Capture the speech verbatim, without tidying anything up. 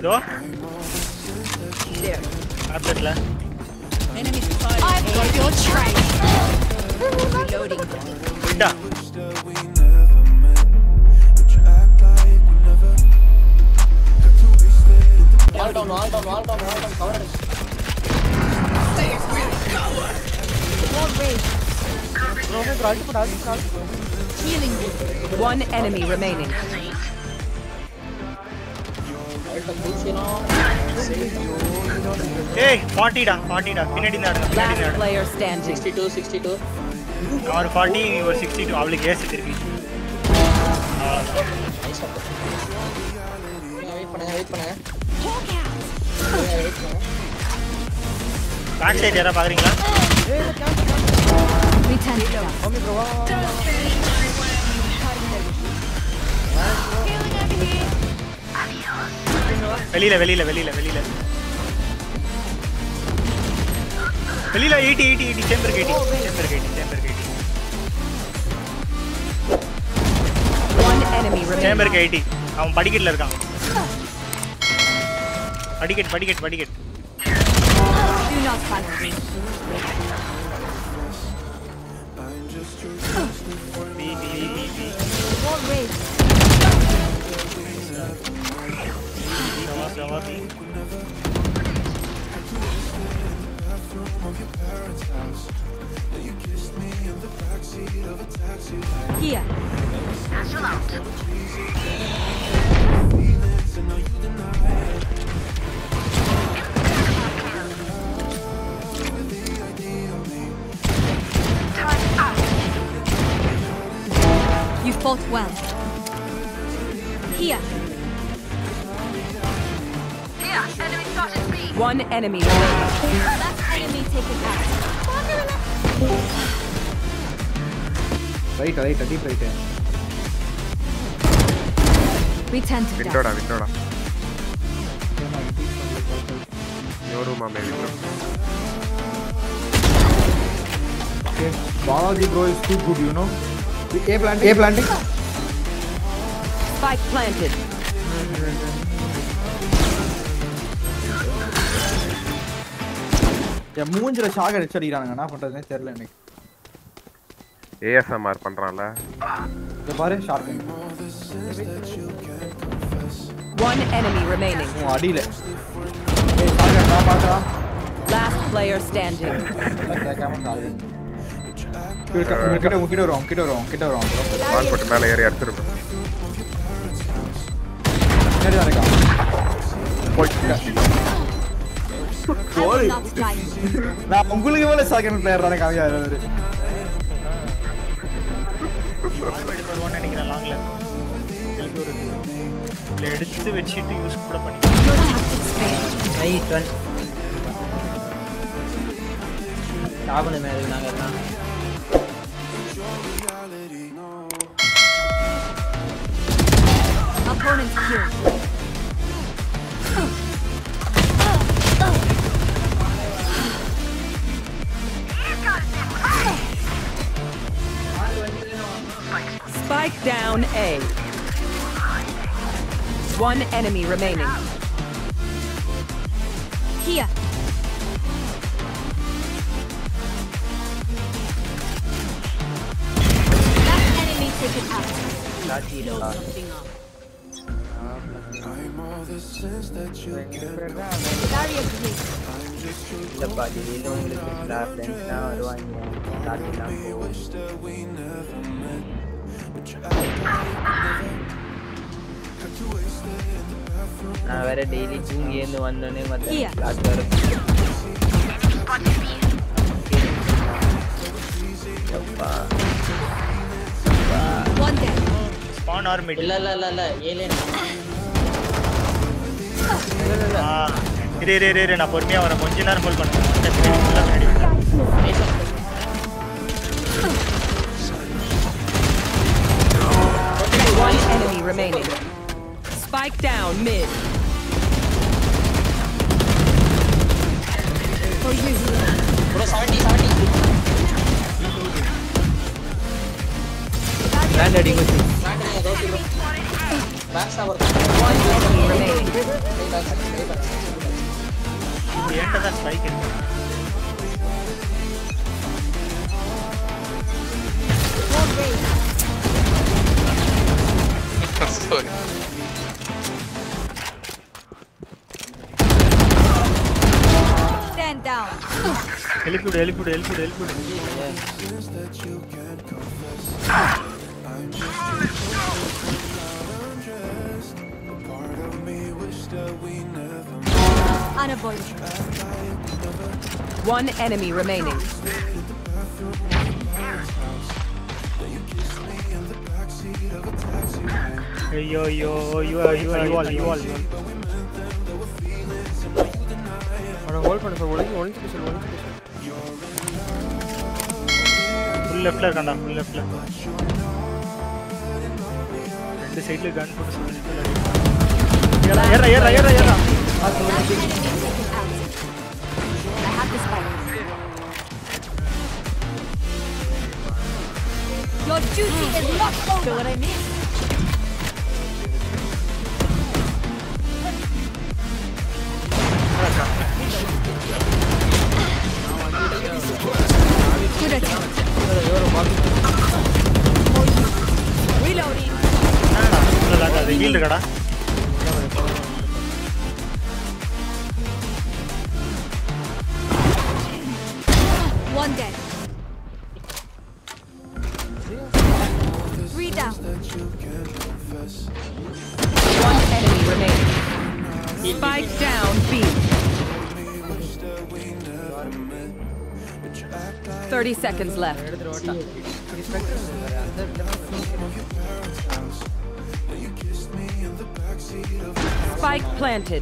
Do? There. After Enemy spotted. I've got your trace. Reloading. Da. All down, all down, all down, all down, cover it. Wall raised. Healing. One enemy remaining. Hey, forty da, forty da. Pinadi na adanga, pinadi na Last player standing. sixty-two, sixty-two. Or forty or sixty-two. Avulukku yes irukku. Nice shot. Wait பண்ணுங்க, wait பண்ணுங்க. Wait பண்ணுங்க. Back side யாரா பாக்குறீங்களா? Return to down. Okay bro. வெளியில வெளியில வெளியில வெளியில வெளியில eighty eighty eighty chamber eighty chamber eighty chamber eighty One enemy remaining. chamber eighty அவன் படிக்கட்ல இருக்கான் படிக்கட் படிக்கட் படிக்கட் Do not fight me. B B B B Wall raised. Here. You fought well. Here. One enemy remaining. Last enemy taken out. Right, right, deep right. Return to Window down. da, window da. Your room, ma'am, window. Okay, Balaji bro is too good, you know. A planting. A planting. Spike planted. Yeah, மூஞ்சில shock அடிச்சு அடிக்குறானுங்க. என்ன பண்றதுனே தெரியல எனக்கு. A S M R பண்றான்ல. இத பாரு ஷாட். One enemy remaining. ஓ அடியில. ஏய் ஷாட் நான் பாக்குறேன். Last player standing. கேமரா சாகுது. கிட்ட கிட்ட கிட்ட வரோம் கிட்ட வரோம் கிட்ட வரோம் bro. பால் போட்டு மேலே ஏறி அடிச்சிருப்பேன். நேரா இருக்கா. போய்டா. போய். நான் உங்களுக்கு மேல செகண்ட் பிளேயர் தான காமியா இருக்காரு. எடுத்துறோம்னு நினைக்கிறேன் லாங்ல. இல்ல எடுத்து வெச்சிட்டு யூஸ் கூட பண்ணி. Right one. டாபன மேல நாங்க எல்லாம். Opponent killed. Spike down A. One enemy remaining. Here. That enemy taken out. Lucky No lah. something up. இல்ல பாதி இல்ல உங்களுக்கு ஸ்டார் ஃப்ரெண்ட்ஸ்னா வருவாங்க. லாட்டிலாம் நான் வேற டெய்லி தூங்கி இருந்து வந்தோடனே மத்த கிளாஸ் வர அப்பா One dead. Spawn or mid. இல்ல இல்ல இல்ல இல்ல ஏலியன் ஆ இரு இரு இரு நான் பொறுமையா வரேன் கொஞ்ச நேரம் ஹோல்ட் பண்ணுங்க. ஃபுல்லா ready. One enemy remaining. Spike down mid. For you. bro seventy seventy Land ready with you. Land ready, go bro. One enemy remaining. ఇప్పుడు ఏంటదా స్పైక్ Sorry. Stand down. వెళ్ళిపోడు వెళ్ళిపోడు వెళ్ళిపోడు వెళ్ళిపోడు Unavoidable. One enemy remaining. అయ్యో అయ్యో అయ్యో అయ్యో అయ్యో అయ్యో అయ్యో அவனை ஹோல்ட் பண்ண சார் ஒளிஞ்சு ஒளிஞ்சு சார் ஒளிஞ்சு ஃபுல் லெஃப்ட்ல இருக்கான்டா ஃபுல் லெஃப்ட்ல ரெண்டு சைடுல கன் போட்டு சொல்லிட்டு ஏறா ஏறா ஏறா ஏறா ஏறா I have the spike. Your duty is not over. Feel what I mean? Good attempt. Reloading. என்னடா ஃபுல்லா அது ஹீல் இருக்கடா One dead. Three down. One enemy remaining. Spike down B. Thirty seconds left. Spike planted.